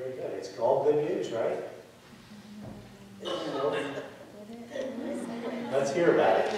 Very good. It's all good news, right? Let's hear about it.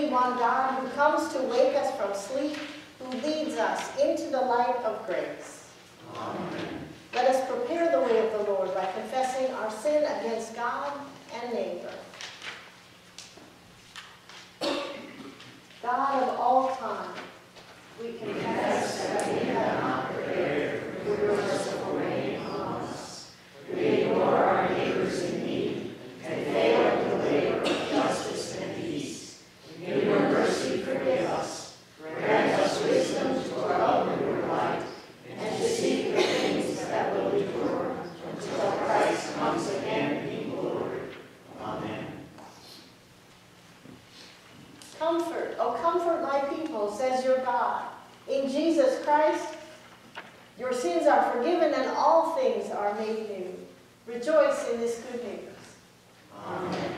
one God who comes to wake us from sleep, who leads us into the light of grace. Amen. Let us prepare the way of the Lord by confessing our sin against God and neighbor. God of all time, we confess that we have not prepared your merciful reign on us. We ignore our neighbors in need and fail in the labor of justice and peace. In your mercy, forgive us. Grant us wisdom to love your light and to seek the things that will endure until Christ comes again in glory. Amen. Comfort, oh comfort my people, says your God. In Jesus Christ, your sins are forgiven and all things are made new. Rejoice in this good news. Amen.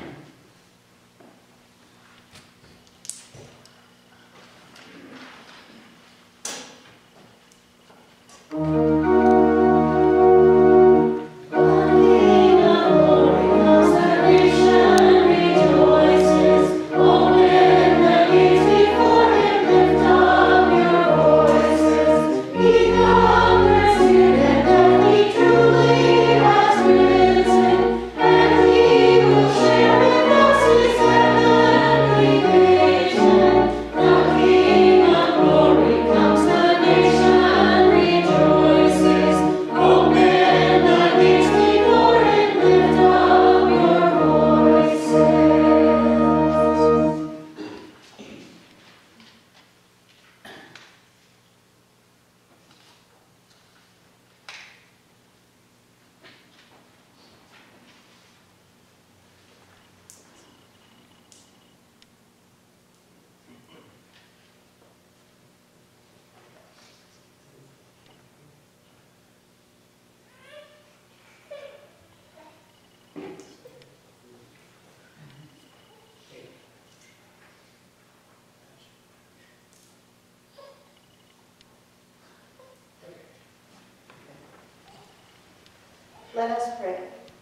Let us pray.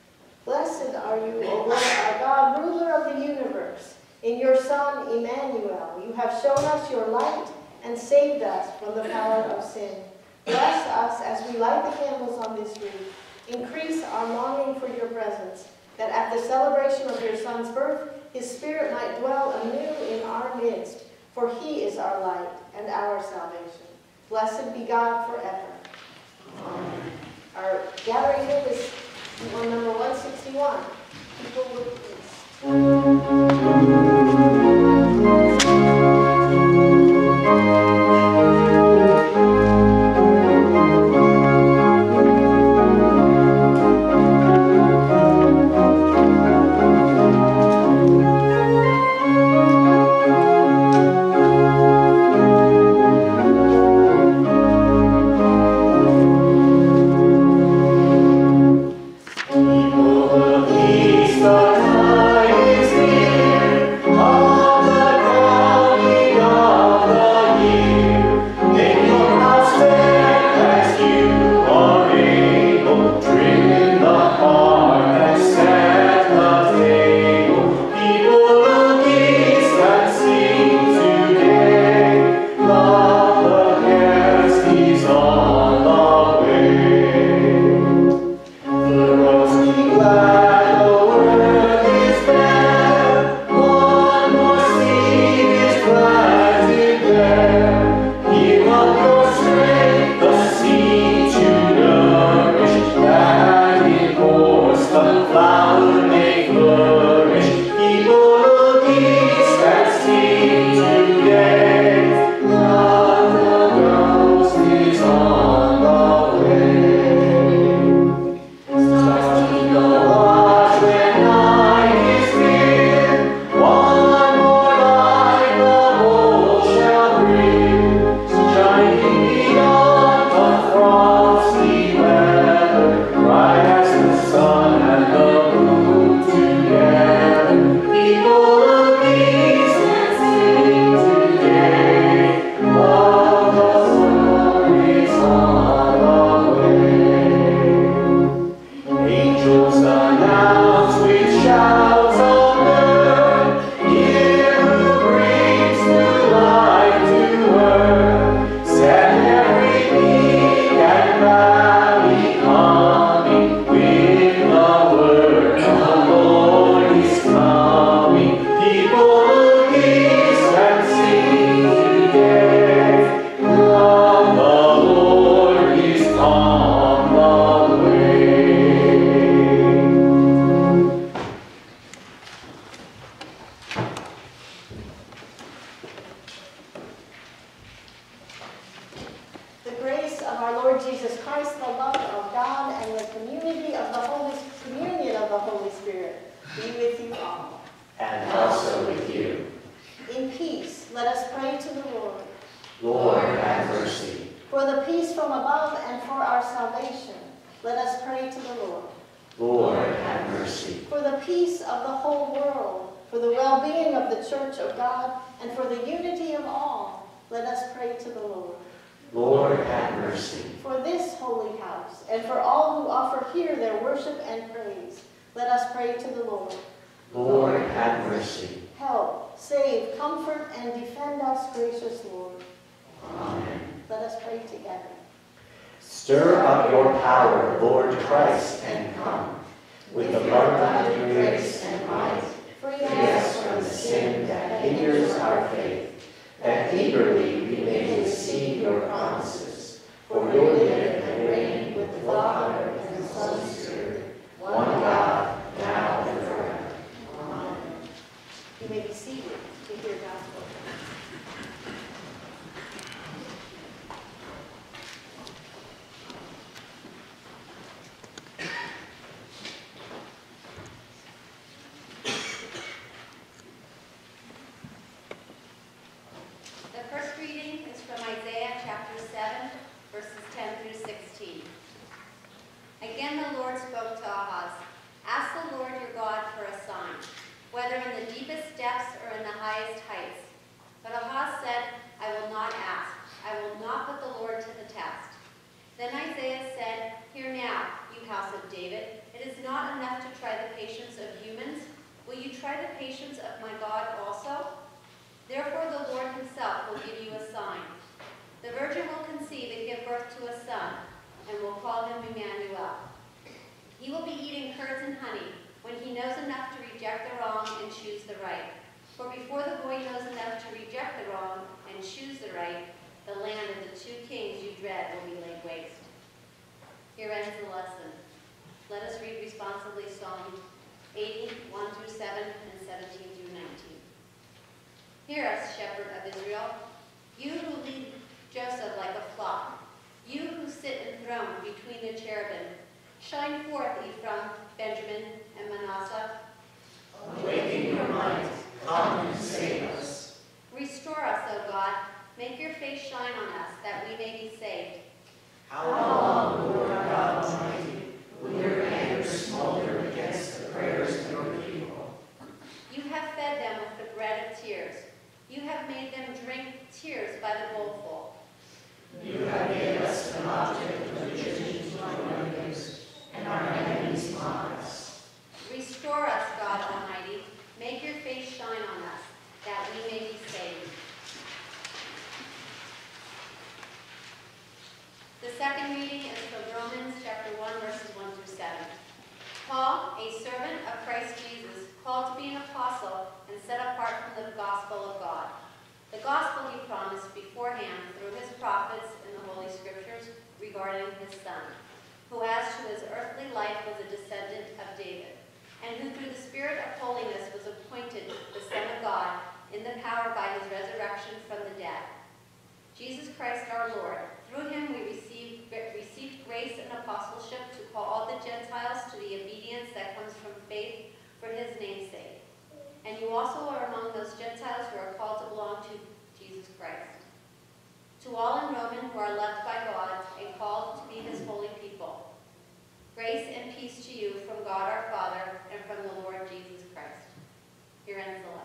Blessed are you, O Lord our God, ruler of the universe. In your Son, Emmanuel, you have shown us your light and saved us from the power of sin. Bless us as we light the candles on this wreath. Increase our longing for your presence, that at the celebration of your Son's birth, his Spirit might dwell anew in our midst, for he is our light and our salvation. Blessed be God forever. Amen. Our gathering hymn is on number 161. People with People will be Holy Spirit be with you all. And also with you. In peace, let us pray to the Lord. Lord, have mercy. For the peace from above and for our salvation, let us pray to the Lord. Lord, have mercy. For the peace of the whole world, for the well-being of the Church of God, and for the unity of all, let us pray to the Lord. Lord, have mercy. For this holy house, and for all who offer here their worship and praise, let us pray to the Lord. Lord, have mercy. Help, save, comfort, and defend us, gracious Lord. Amen. Let us pray together. Stir up your power, Lord Christ, and come. With the blood-bonded grace and might, free us from the sin that hinders our faith, that eagerly we may receive your promises. For you live and reign with the Father and the Holy Spirit, one God, now and forever. Amen. You may be seated to hear God's word. The first reading is from Isaiah chapter 7, verses 10 through 16. Again the Lord spoke to Ahaz, "Ask the Lord your God for a sign, whether in the deepest depths or in the highest heights." But Ahaz said, "I will not ask. I will not put the Lord to the test." Then Isaiah said, "Hear now, you house of David. It is not enough to try the patience of humans. Will you try the patience of my God also? Therefore the Lord himself will give you a sign. The virgin will conceive and give birth to a son, and will call him Emmanuel. He will be eating curds and honey when he knows enough to reject the wrong and choose the right. For before the boy knows enough to reject the wrong and choose the right, the land of the two kings you dread will be laid waste." Here ends the lesson. Let us read responsibly Psalm 80, 1 through 7, and 17 through 19. Hear us, shepherd of Israel, you who lead Joseph like a flock, you who sit enthroned between the cherubim. Shine forth, Ephraim, Benjamin, and Manasseh. Awaken your might. Come and save us. Restore us, O God. Make your face shine on us, that we may be saved. How long, Lord God Almighty, will your anger smolder against the prayers of your people? You have fed them with the bread of tears. You have made them drink tears by the bowlful. You have made us an object of religion to our enemies, and our enemies mock us. Restore us, God Almighty. Make your face shine on us, that we may be saved. The second reading is from Romans chapter 1, verses 1 through 7. Paul, a servant of Christ Jesus, called to be an apostle and set apart from the gospel of God. The gospel he promised beforehand through his prophets in the Holy Scriptures regarding his Son, who as to his earthly life was a descendant of David, and who through the Spirit of holiness was appointed the Son of God in the power by his resurrection from the dead. Jesus Christ our Lord, through him we received grace and apostleship to call all the Gentiles to the obedience that comes from faith for his name's sake. And you also are among those Gentiles who are called to belong to Jesus Christ. To all in Rome who are loved by God and called to be his holy people, grace and peace to you from God our Father and from the Lord Jesus Christ. Here ends the lesson.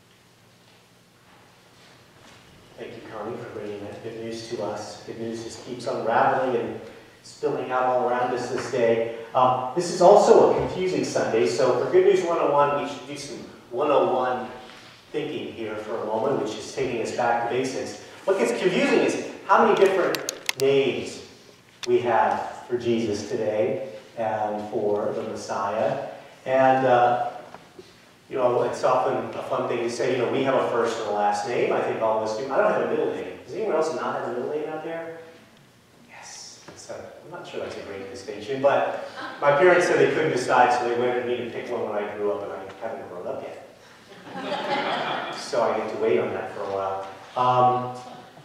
Thank you, Connie, for bringing that good news to us. Good news just keeps unraveling and spilling out all around us this day. This is also a confusing Sunday, so for Good News 101, we should do some 101 thinking here for a moment, which is taking us back to basics. What gets confusing is how many different names we have for Jesus today and for the Messiah. And you know, it's often a fun thing to say, you know, we have a first and a last name. I think all of us do. I don't have a middle name. Does anyone else not have a middle name out there? Yes. So I'm not sure that's a great distinction, but my parents said they couldn't decide, so they wanted me to pick one when I grew up, and I haven't grown up yet. So I get to wait on that for a while.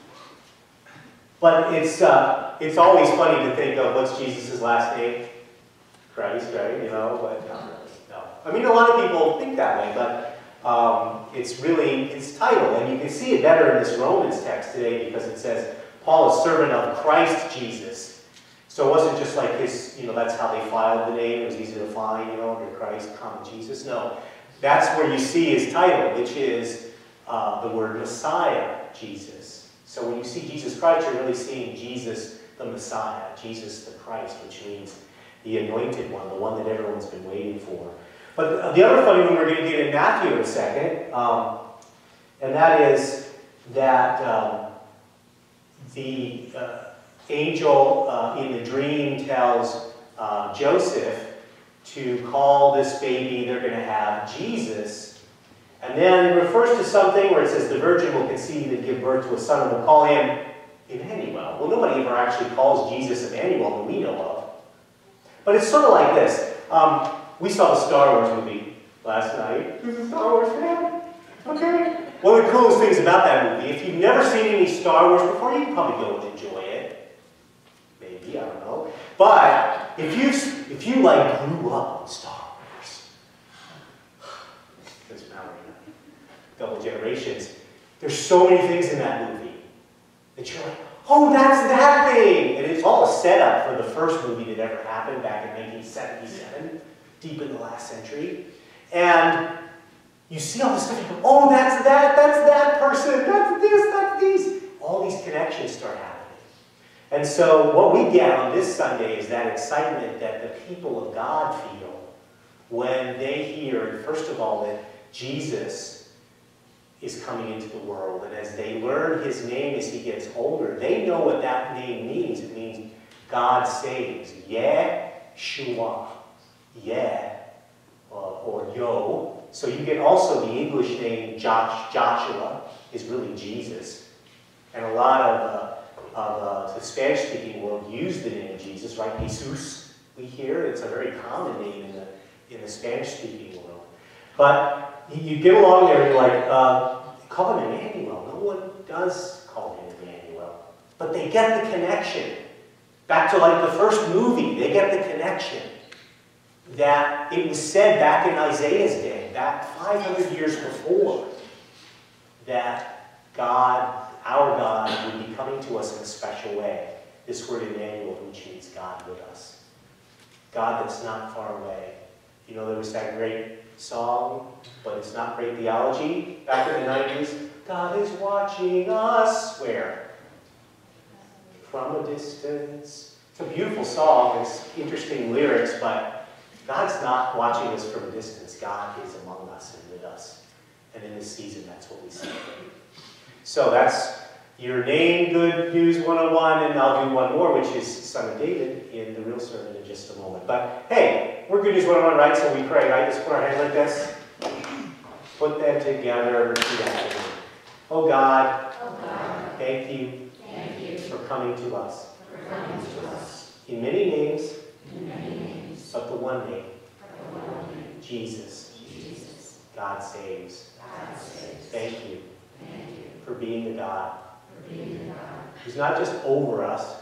But it's always funny to think of what's Jesus' last name. Christ, right? You know, but not really. I mean, a lot of people think that way, but it's really his title. And you can see it better in this Romans text today because it says, Paul is servant of Christ Jesus. So it wasn't just like his, that's how they filed the name. It was easy to find, under Christ, comma Jesus. No, that's where you see his title, which is the word Messiah, Jesus. So when you see Jesus Christ, you're really seeing Jesus the Messiah, Jesus the Christ, which means the anointed one, the one that everyone's been waiting for. But the other funny one we're going to get in Matthew in a second, and that is that the angel in the dream tells Joseph to call this baby they're going to have Jesus. And then it refers to something where it says the virgin will conceive and give birth to a son and will call him Emmanuel. Well, nobody ever actually calls Jesus Emmanuel that we know of. But it's sort of like this. We saw the Star Wars movie last night. Who's a Star Wars fan? Okay. One of the coolest things about that movie, if you've never seen any Star Wars before, you can probably go and enjoy it. Maybe, I don't know. But if you grew up on Star Wars, because now we're a couple generations, there's so many things in that movie that you're like, oh, that's that thing! And it's all a setup for the first movie that ever happened back in 1977, deep in the last century. And you see all this stuff, you go, oh, that's that person, that's this, that's these. All these connections start happening. And so what we get on this Sunday is that excitement that the people of God feel when they hear, first of all, that Jesus is coming into the world. And as they learn his name as he gets older, they know what that name means. It means God saves. Yeshua. Or Yo. So you get also the English name Joshua is really Jesus. And a lot of the Spanish-speaking world use the name of Jesus, right? Jesus, we hear. It's a very common name in the Spanish-speaking world. But you get along there and you're like, call him Emmanuel. No one does call him Emmanuel. But they get the connection. Back to like the first movie, they get the connection. That it was said back in Isaiah's day, back 500 years before, that God, our God, would be coming to us in a special way. This word Emmanuel, which means God with us. God that's not far away. There was that great song, but it's not great theology, back in the 90s. God is watching us. Where? From a distance. It's a beautiful song. It's interesting lyrics, but God's not watching us from a distance. God is among us and with us. And in this season, that's what we see. So that's your name, Good News 101, and I'll do one more, which is Son of David in the real sermon in just a moment. But hey, we're Good News 101, right? So we pray, right? Let's put our hands like this. Put them together. Repeat after me. Oh God, thank you for coming to us. In many names, but the one name, Jesus. God saves. Thank you for being the God who's not just over us,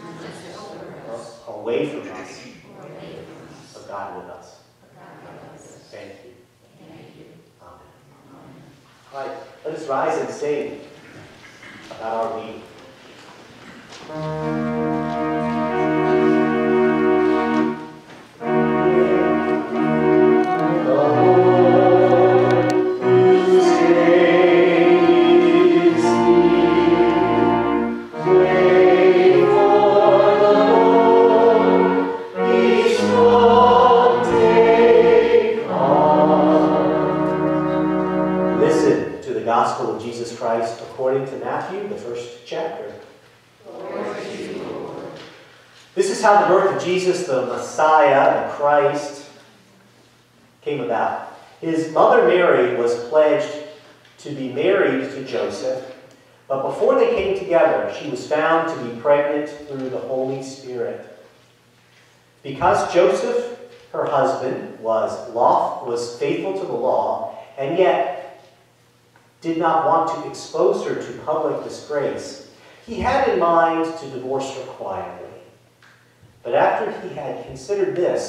or away from us, but God with us. Thank you. Amen. All right, let us rise and sing about our reading. Gospel of Jesus Christ according to Matthew, the first chapter. This is how the birth of Jesus, the Messiah, the Christ, came about. His mother Mary was pledged to be married to Joseph, but before they came together, she was found to be pregnant through the Holy Spirit. Because Joseph, her husband, was faithful to the law, and yet did not want to expose her to public disgrace, he had in mind to divorce her quietly. But after he had considered this,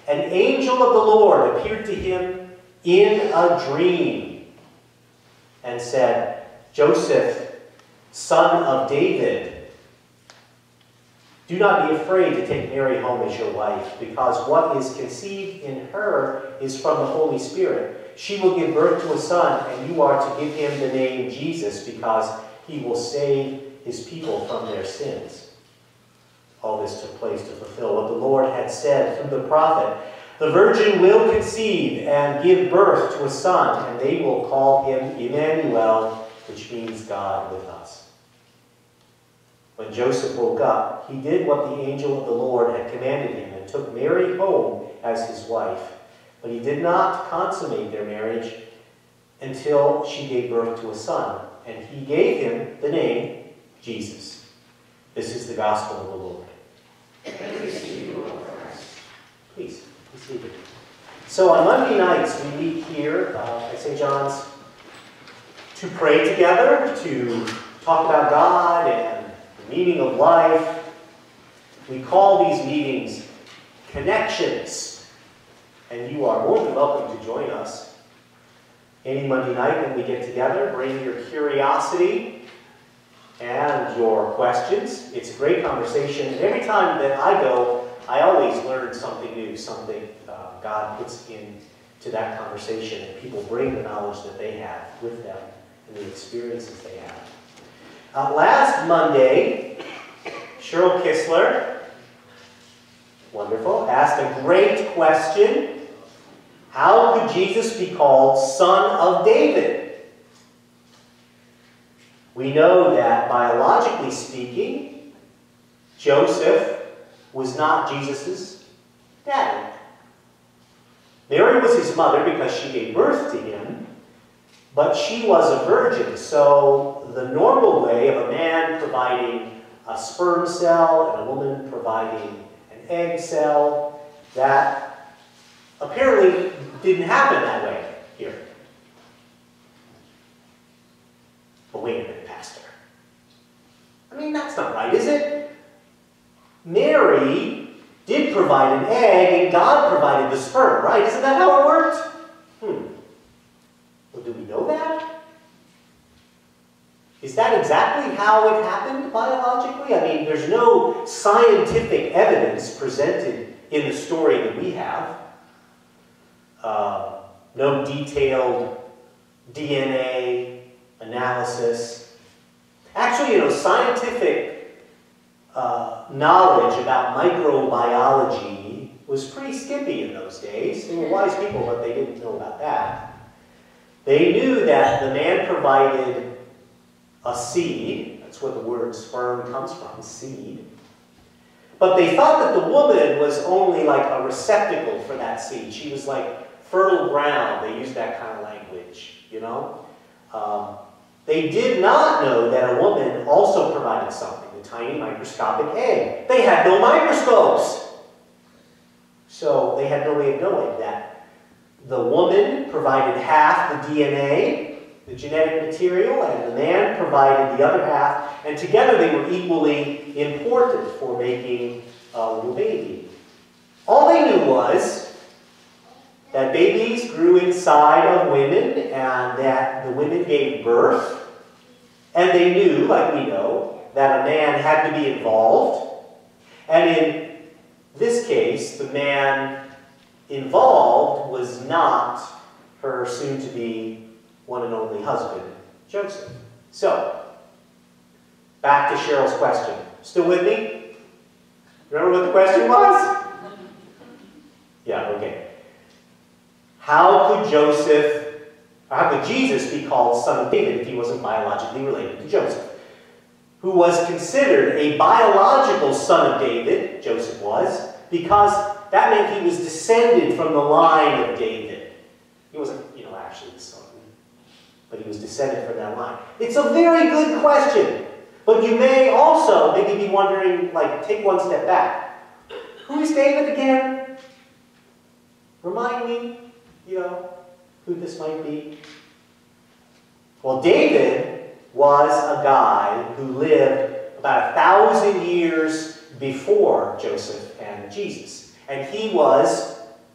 an angel of the Lord appeared to him in a dream and said, Joseph, son of David, do not be afraid to take Mary home as your wife, because what is conceived in her is from the Holy Spirit. She will give birth to a son, and you are to give him the name Jesus, because he will save his people from their sins. All this took place to fulfill what the Lord had said through the prophet. The virgin will conceive and give birth to a son, and they will call him Emmanuel, which means God with us. When Joseph woke up, he did what the angel of the Lord had commanded him and took Mary home as his wife. But he did not consummate their marriage until she gave birth to a son, and he gave him the name Jesus. This is the gospel of the Lord. Praise to you, Lord Christ. Please, be seated. So on Monday nights, we meet here at St. John's to pray together, to talk about God and the meaning of life. We call these meetings connections, and you are more than welcome to join us any Monday night when we get together. Bring your curiosity and your questions. It's a great conversation, and every time that I go, I always learn something new, something God puts into that conversation, and people bring the knowledge that they have with them and the experiences they have. Last Monday, Cheryl Kistler, wonderful, asked a great question. How could Jesus be called Son of David? We know that, biologically speaking, Joseph was not Jesus' daddy. Mary was his mother because she gave birth to him, but she was a virgin, so the normal way of a man providing a sperm cell and a woman providing an egg cell, that apparently didn't happen that way here. But wait a minute, Pastor. I mean, that's not right, is it? Mary did provide an egg, and God provided the sperm, right? Isn't that how it worked? Well, do we know that? Is that exactly how it happened biologically? I mean, there's no scientific evidence presented in the story that we have. No detailed DNA analysis. Actually, scientific knowledge about microbiology was pretty skimpy in those days. They were wise people, but they didn't know about that. They knew that the man provided a seed. That's where the word sperm comes from, seed. But they thought that the woman was only like a receptacle for that seed. She was like fertile ground. They used that kind of language, They did not know that a woman also provided something, a tiny microscopic egg. They had no microscopes. So they had no way of knowing that the woman provided half the DNA, the genetic material, and the man provided the other half, and together they were equally important for making a little baby. All they knew was that babies grew inside of women and that the women gave birth. And they knew, like we know, that a man had to be involved. And in this case, the man involved was not her soon-to-be one and only husband, Joseph. So, back to Cheryl's question. Still with me? Remember what the question was? Yeah, okay. How could Jesus be called Son of David if he wasn't biologically related to Joseph? Who was considered a biological son of David, Joseph was, because that meant he was descended from the line of David. He wasn't, actually the son, but he was descended from that line. It's a very good question, but you may also maybe be wondering, take one step back. Who is David again? Remind me, who this might be. Well, David was a guy who lived about 1,000 years before Joseph and Jesus. And he was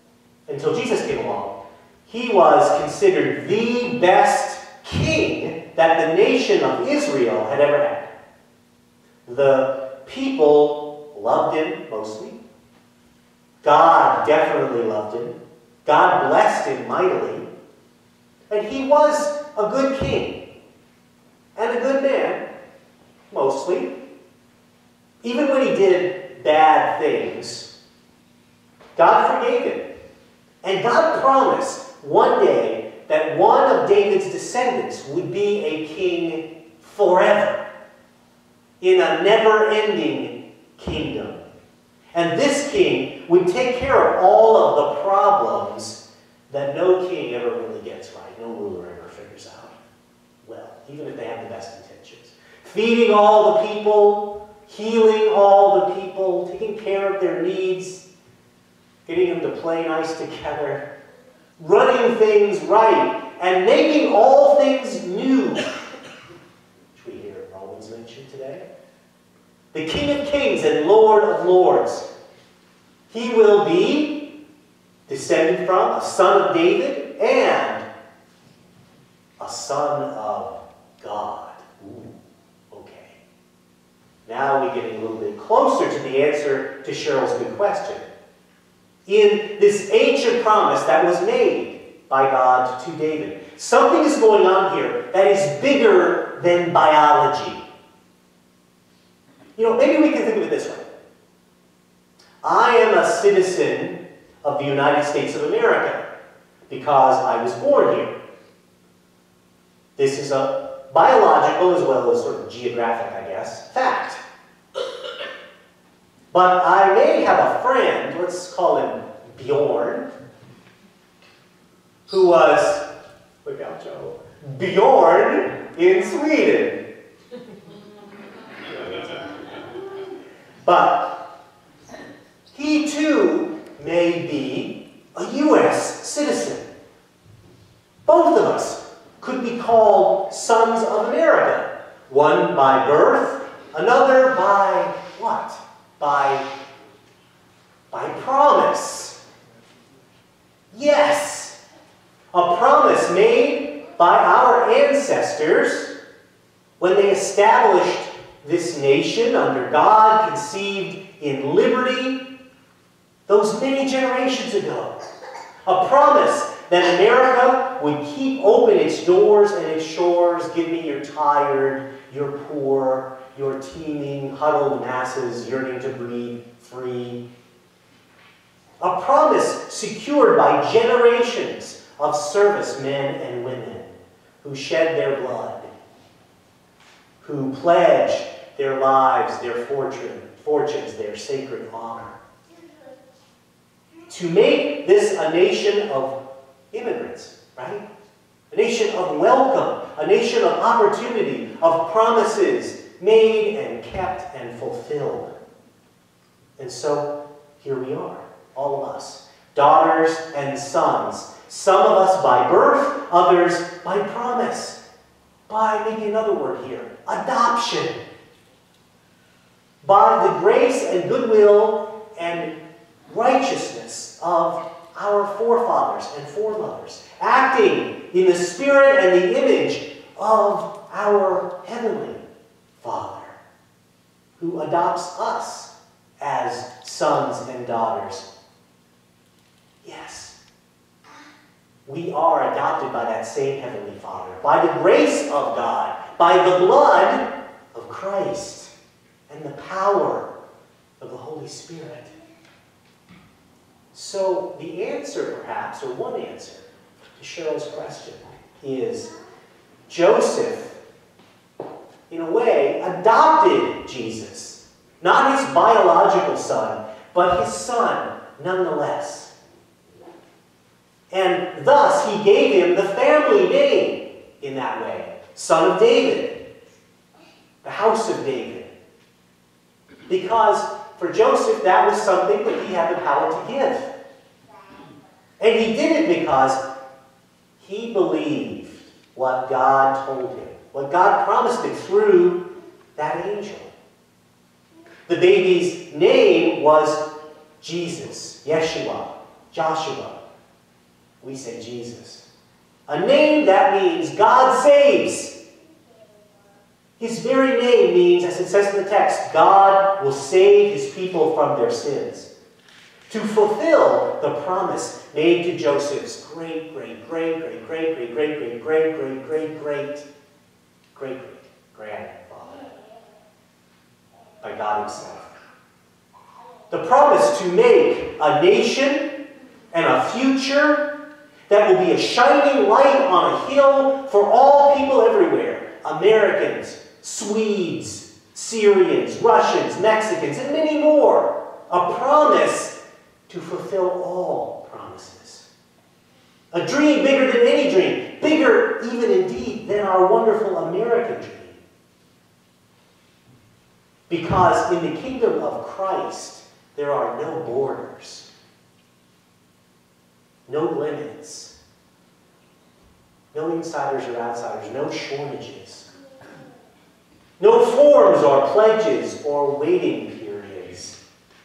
until Jesus came along, he was considered the best king that the nation of Israel had ever had. The people loved him mostly. God definitely loved him. God blessed him mightily. And he was a good king and a good man, mostly. Even when he did bad things, God forgave him. And God promised one day that one of David's descendants would be a king forever in a never-ending kingdom. And this king would take care of all of the problems that no king ever really gets right, no ruler ever figures out well, even if they have the best intentions. Feeding all the people, healing all the people, taking care of their needs, getting them to play nice together, running things right, and making all things new, which we hear Romans mentioned today. The King of Kings and Lord of Lords. He will be descended from a son of David and a son of God. Ooh, okay. Now we're getting a little bit closer to the answer to Cheryl's good question. In this ancient promise that was made by God to David, something is going on here that is bigger than biology. Maybe we can think of it this way. I am a citizen of the United States of America because I was born here. This is a biological as well as sort of geographic, I guess, fact. But I may have a friend, let's call him Bjorn, who was, look out Joe, Bjorn in Sweden. But he too may be a U.S. citizen. Both of us could be called sons of America. One by birth, another by what? By promise. Yes, a promise made by our ancestors when they established this nation under God, conceived in liberty, those many generations ago. A promise that America would keep open its doors and its shores. Give me your tired, your poor, your teeming, huddled masses yearning to breathe free. A promise secured by generations of servicemen and women who shed their blood, who pledged their lives, their fortunes, their sacred honor. To make this a nation of immigrants, right? A nation of welcome, a nation of opportunity, of promises made and kept and fulfilled. And so, here we are, all of us, daughters and sons. Some of us by birth, others by promise. By, maybe another word here, adoption. By the grace and goodwill and righteousness of our forefathers and foremothers, acting in the spirit and the image of our Heavenly Father, who adopts us as sons and daughters. Yes, we are adopted by that same Heavenly Father, by the grace of God, by the blood of Christ, and the power of the Holy Spirit. So the answer, perhaps, or one answer to Cheryl's question is Joseph, in a way, adopted Jesus. Not his biological son, but his son nonetheless. And thus he gave him the family name in that way. Son of David. The house of David. Because for Joseph, that was something that he had the power to give. And he did it because he believed what God told him, what God promised him through that angel. The baby's name was Jesus, Yeshua, Joshua, We say Jesus. A name that means God saves. His very name means, as it says in the text, God will save his people from their sins. To fulfill the promise made to Joseph's great-great-great-great-great-great-great-great-great-grandfather by God himself. The promise to make a nation and a future that will be a shining light on a hill for all people everywhere. Americans, Swedes, Syrians, Russians, Mexicans, and many more. A promise to fulfill all promises. A dream bigger than any dream. Bigger even indeed than our wonderful American dream. Because in the kingdom of Christ, there are no borders. No limits. No insiders or outsiders. No shortages. No forms or pledges or waiting periods.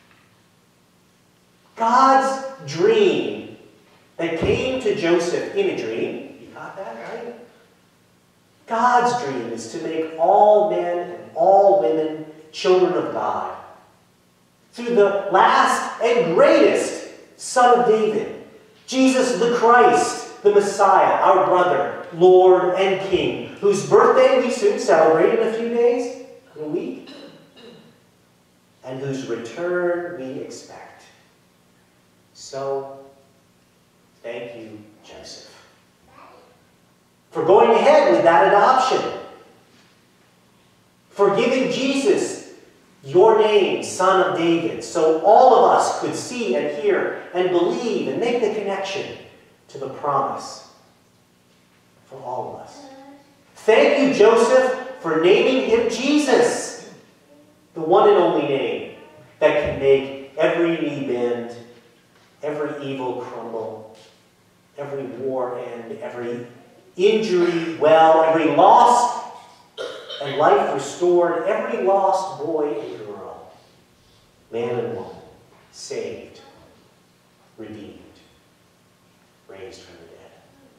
God's dream that came to Joseph in a dream, you got that, right? God's dream is to make all men and all women children of God. Through the last and greatest Son of David, Jesus the Christ, the Messiah, our brother, Lord and King, whose birthday we soon celebrate in a few days, in a week, and whose return we expect. So, thank you, Joseph, for going ahead with that adoption, for giving Jesus your name, Son of David, so all of us could see and hear and believe and make the connection to the promise for all of us. Thank you, Joseph, for naming him Jesus, the one and only name that can make every knee bend, every evil crumble, every war end, every injury well, every loss and life restored, every lost boy and girl, man and woman, saved, redeemed, raised from the dead.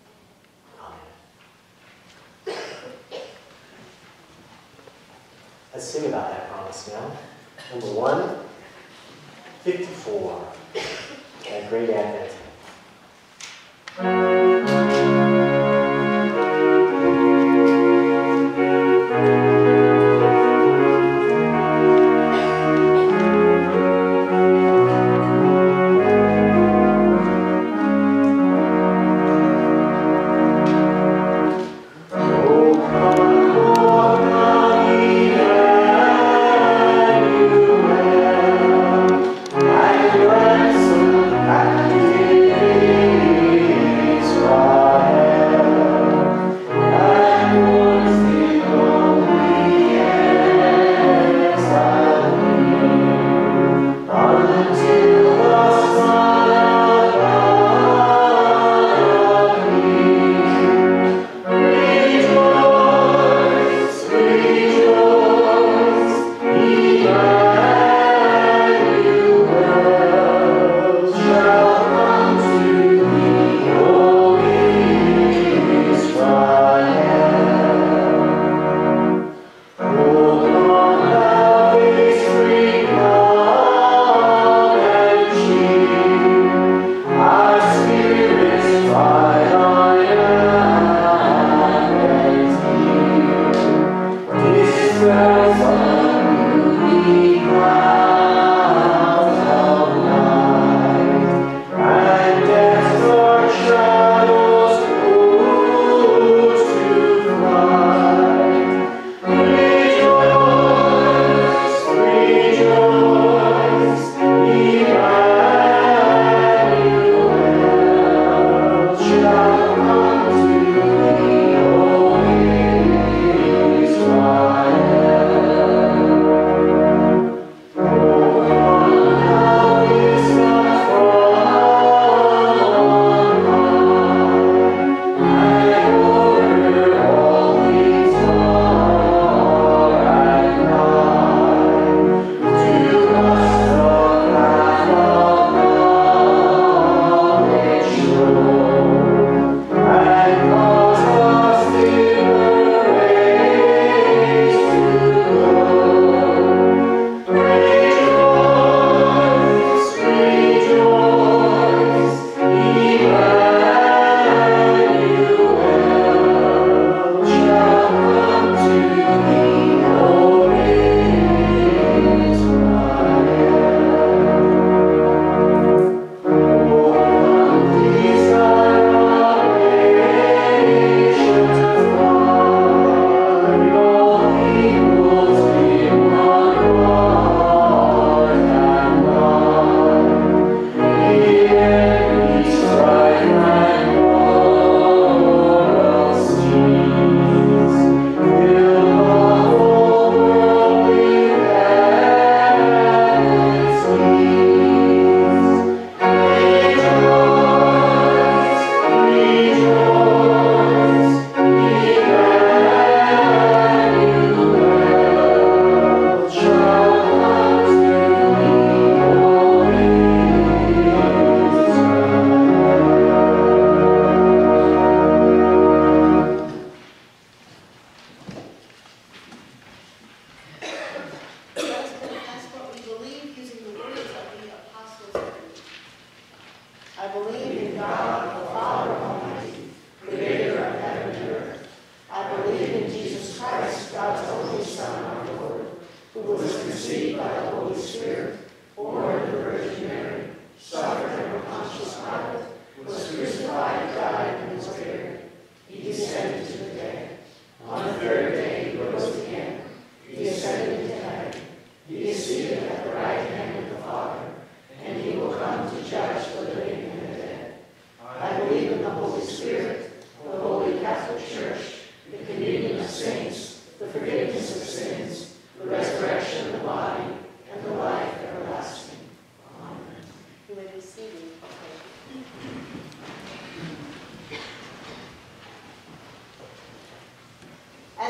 Amen. Let's sing about that promise now. Number 154, that great Advent.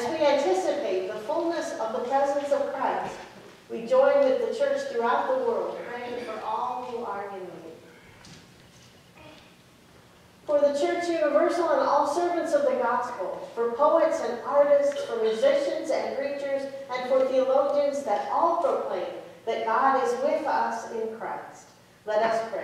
As we anticipate the fullness of the presence of Christ, we join with the church throughout the world, praying for all who are in need. For the Church Universal and all servants of the gospel, for poets and artists, for musicians and preachers, and for theologians, that all proclaim that God is with us in Christ. Let us pray.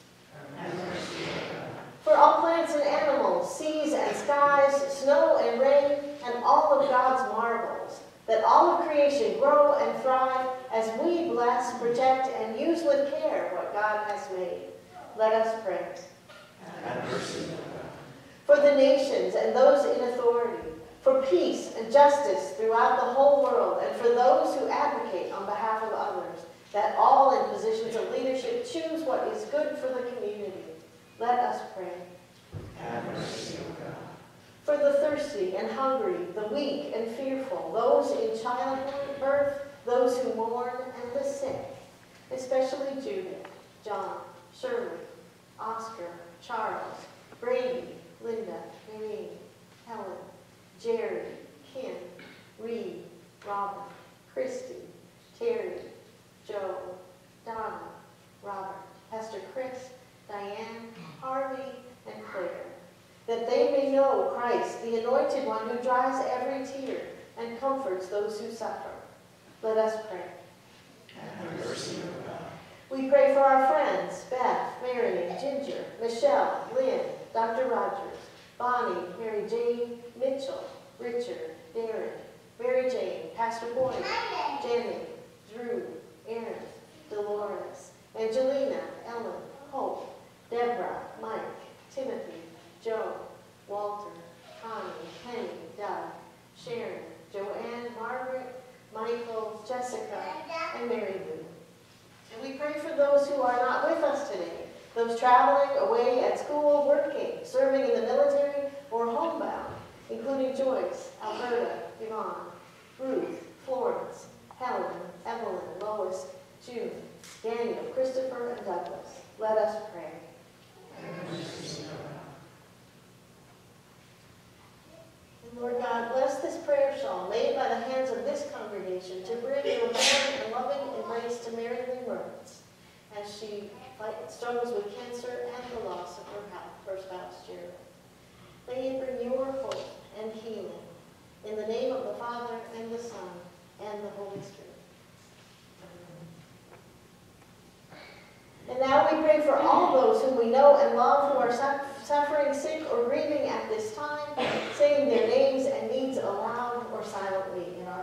For all plants and animals, seas and skies, snow and rain, and all of God's marvels, that all of creation grow and thrive as we bless, protect, and use with care what God has made. Let us pray. Have mercy. For the nations and those in authority, for peace and justice throughout the whole world, and for those who advocate on behalf of others, that all in positions of leadership choose what is good for the community. Let us pray. Have mercy, O God. For the thirsty and hungry, the weak and fearful, those in childbirth, those who mourn, and the sick, especially Judith, John, Shirley, Oscar, Charles, Brady, Linda, Marine, Helen, Jerry, Kim, Reed, Robert, Christy, Terry, Joe, Donna, Robert, Pastor Chris, Diane, Harvey, and Claire, that they may know Christ, the Anointed One who dries every tear and comforts those who suffer. Let us pray. Have mercy, O God. We pray for our friends, Beth, Mary, Ginger, Michelle, Lynn, Dr. Rogers, Bonnie, Mary Jane, Mitchell, Richard, Darren, Mary Jane, Pastor Boyd, Jenny, Drew, Aaron, Dolores, Angelina, Ellen, Hope, Deborah, Mike, Timothy, Joe, Walter, Connie, Penny, Doug, Sharon, Joanne, Margaret, Michael, Jessica, and Mary Lou. And we pray for those who are not with us today, those traveling, away at school, working, serving in the military, or homebound, including Joyce, Alberta, Yvonne, Ruth, Florence, Helen, Evelyn, Lois, June, Daniel, Christopher, and Douglas. Let us pray. And Lord God, bless this prayer shawl made by the hands of this congregation to bring your warm and loving embrace to Mary Lou Mertz as she struggles with cancer and the loss of her spouse, Gerald. May it bring your hope and healing in the name of the Father, and the Son, and the Holy Spirit. And now we pray for all those whom we know and love who are suffering, sick, or grieving at this time, saying their names and needs aloud or silently in our heart.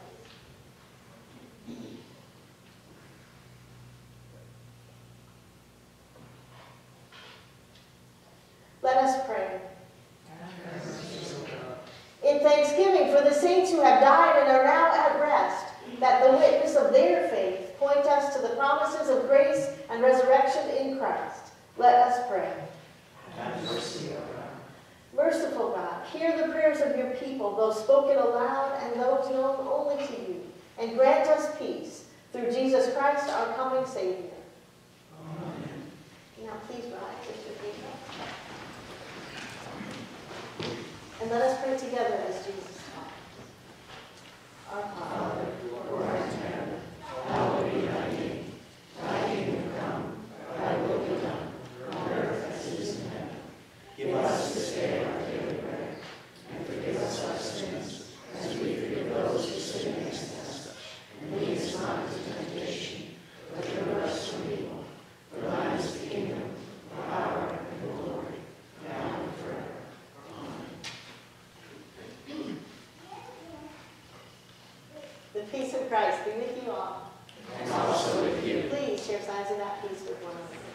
Let us pray. In thanksgiving for the saints who have died and are now at rest, that the witness of their faith point us to the promises of grace and resurrection in Christ. Let us pray. Have mercy, O God. Merciful God, hear the prayers of your people, those spoken aloud and those known only to you, and grant us peace through Jesus Christ, our coming Savior. Amen. Now please rise, Sister Peter. And let us pray together as Jesus taught. Our Father, who art in heaven, hallowed be thy name. Thy kingdom come, thy will be done, on earth as it is in heaven. Give us this day our daily bread, and forgive us our sins, as we forgive those who sin against us. And lead us not into temptation, but deliver us from evil. For thine is the kingdom, the power, and the glory, now and forever. the peace of Christ be with you all. And also with you. Please share signs of that peace with one another.